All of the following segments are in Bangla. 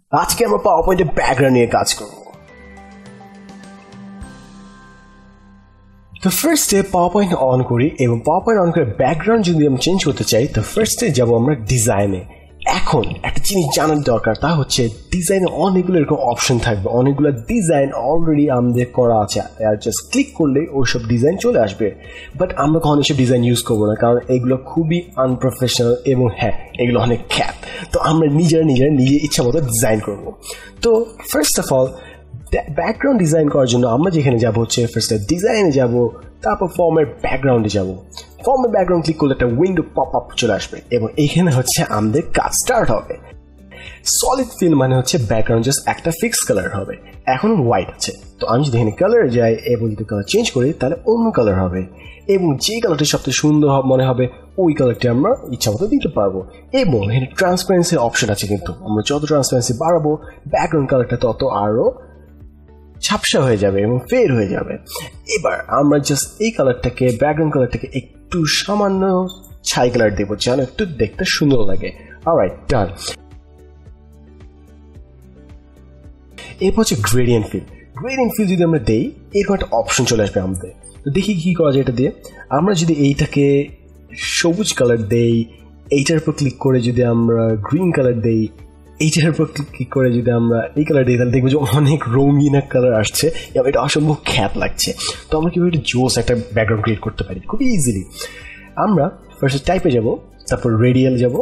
আজকে আমরা পাওয়ার পয়েন্টে ব্যাকগ্রাউন্ড নিয়ে কাজ করব। তো ফার্স্টে পাওয়ার পয়েন্ট অন করি এবং পাওয়ার পয়েন্ট অন করে ব্যাকগ্রাউন্ড যদি আমি চেঞ্জ করতে চাই তো ফার্স্টে যাবো আমরা ডিজাইনে। এখন একটা জিনিস জানার দরকার, তা হচ্ছে ডিজাইনে অনেকগুলো এরকম অপশন থাকবে, অনেকগুলো ডিজাইন অলরেডি আমাদের করা আছে, আর জাস্ট ক্লিক করলে ওইসব ডিজাইন চলে আসবে। বাট আমরা কখনো এসব ডিজাইন ইউজ করবো না, কারণ এগুলো খুবই আনপ্রফেশনাল এবং হ্যাঁ এগুলো অনেক খ্যাত। তো আমরা নিজে ইচ্ছা মতো ডিজাইন করবো। তো first of all background design করার জন্য আমরা যেখানে যাবো হচ্ছে ফার্স্টে ডিজাইনে যাব, তারপর ফর্মের ব্যাকগ্রাউন্ডে যাব। ফর্মের ব্যাকগ্রাউন্ড ক্লিক করলে একটা উইন্ডো পপ আপ চলে আসবে এবং এইখানে হচ্ছে আমাদের কাজ স্টার্ট হবে। সলিড ফিল মানে হচ্ছে ব্যাকগ্রাউন্ড জাস্ট একটা ফিক্স কালার হবে, এখন হোয়াইট আছে। তো আমি যদি এখানে কালার যাই এবং যদি কালার চেঞ্জ করি তাহলে অন্য কালার হবে, এবং যে কালারটি সবচেয়ে সুন্দর মনে হবে ওই কালারটি আমরা ইচ্ছা মতো দিতে পারবো। এবং এখানে ট্রান্সপারেন্সির অপশন আছে, কিন্তু আমরা যত ট্রান্সপারেন্সি বাড়াবো ব্যাকগ্রাউন্ড কালারটা তত আরও ঝাপসা হয়ে যাবে এবং ফেড হয়ে যাবে। এবার আমরা জাস্ট এই কালারটাকে ব্যাকগ্রাউন্ড কালারটাকে একটু সামান্য ছাই কালার দেবো যেন একটু দেখতে সুন্দর লাগে। Alright, done. এরপর হচ্ছে গ্রেডিয়েন্ট ফিল। গ্রেডিয়েন্ট ফিল যদি আমরা দেই এরকম একটা অপশন চলে আসবে আমাদের। তো দেখি কি করা যায় এটা দিয়ে। আমরা যদি এইটাকে সবুজ কালার দেই, এইটার উপর ক্লিক করে যদি আমরা গ্রিন কালার দেই, এইটার উপর ক্লিক করে যদি আমরা এই কালার দিই তাহলে দেখবো যে অনেক রঙিন এক কালার আসছে এবং এটা অসম্ভব খ্যাত লাগছে। তো আমরা কীভাবে একটা জোস একটা ব্যাকগ্রাউন্ড ক্রিয়েট করতে পারি খুবই ইজিলি। আমরা ফার্স্টে টাইপে যাব, তারপর রেডিয়াল যাব।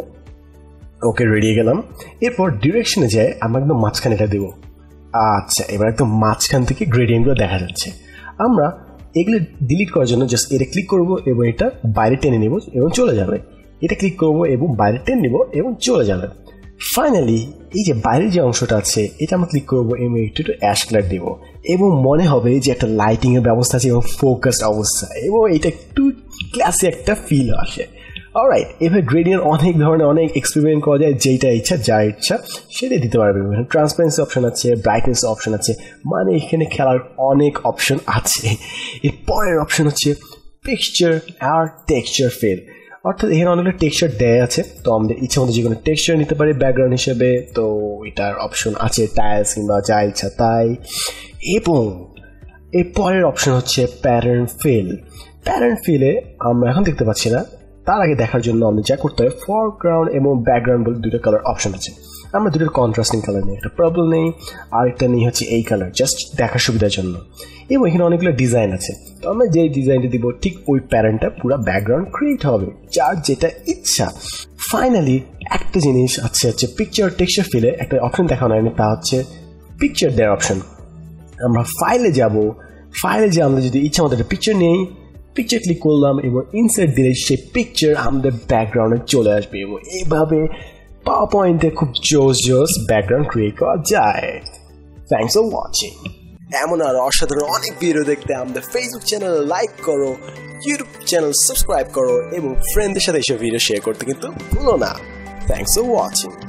ওকে, রেডিয়ে গেলাম। এরপর ডিরেকশনে যায় আমরা একদম মাঝখানে এটা দেবো। আচ্ছা, এবার একদম মাঝখান থেকে গ্রেডিয়েন্টগুলো দেখা যাচ্ছে। আমরা এগুলো ডিলিট করার জন্য জাস্ট এটা ক্লিক করবো এবং এটা বাইরে টেনে নেব এবং চলে যাবে। এটা ক্লিক করবো এবং বাইরে টেনে নেব এবং চলে যাবে। ফাইনালি এই যে বাইরের যে অংশটা আছে এটা আমরা ক্লিক করবো এবং একটু অ্যাশ কালার দিব এবং মনে হবে যে একটা লাইটিং এর ব্যবস্থা আছে এবং ফোকাসড অবস্থা, এবং এটা একটু ক্লাসি একটা ফিল আসে। অলরাইট, এভাবে গ্রেডিয়েন্ট অনেক ধরনের অনেক এক্সপেরিমেন্ট করা যায়, যেটা ইচ্ছা যার ইচ্ছা সেটাই দিতে পারবে। ট্রান্সপারেন্সি অপশন আছে, ব্রাইটনেস অপশন আছে, মানে এখানে খেলার অনেক অপশন আছে। এর পরের অপশন হচ্ছে পিকচার আর টেক্সচার ফিল, অর্থাৎ এখানে অনেকগুলো টেক্সচার দেয়া আছে। তো আমাদের ইচ্ছা মতো যে কোনো টেক্সচার নিতে পারি ব্যাকগ্রাউন্ড হিসেবে। তো এটার অপশন আছে টাইলস কিংবা যা ইচ্ছা তাই। এবং এর পরের অপশন হচ্ছে প্যাটার্ন ফিল। প্যাটার্ন ফিলে আমরা এখন দেখতে পাচ্ছি না, তার আগে দেখার জন্য আমাদের যা করতে হয় ফরগ্রাউন্ড এবং ব্যাকগ্রাউন্ড বলে দুটো কালার অপশন আছে। আমরা দুটোর কন্ট্রাস্টিং কালার নেই, একটা প্রবলেম নেই, আর একটা নেই হচ্ছে এই কালার, জাস্ট দেখার সুবিধার জন্য। এবং এখানে অনেকগুলো ডিজাইন আছে, তো আমরা যেই ডিজাইনটা দিব ঠিক ওই প্যাটার্নটা পুরো ব্যাকগ্রাউন্ড ক্রিয়েট হবে যার যেটা ইচ্ছা। ফাইনালি একটা জিনিস আছে হচ্ছে পিকচার টেক্সচার ফিলে একটা অপশন দেখানো হয়নি, তা হচ্ছে পিকচার দেওয়ার অপশন। আমরা ফাইলে যাব, ফাইলে যে আমরা যদি ইচ্ছা মতো একটা পিকচার নেই, পিকচার ক্লিক করলাম এবং ইনসার্ট দিলে সেই পিকচার আমাদের ব্যাকগ্রাউন্ডে চলে আসবে এবং এইভাবে পাওয়ার পয়েন্টে খুব জোস ব্যাকগ্রাউন্ড ক্রিয়েট করা যায়। Thanks for watching. এমন আর অসাধারণ অনেক ভিডিও দেখতে আমাদের ফেসবুক চ্যানেল লাইক করো, ইউটিউব চ্যানেল সাবস্ক্রাইব করো এবং ফ্রেন্ডদের সাথে এসব ভিডিও শেয়ার করতে কিন্তু ভুলো না। Thanks for watching.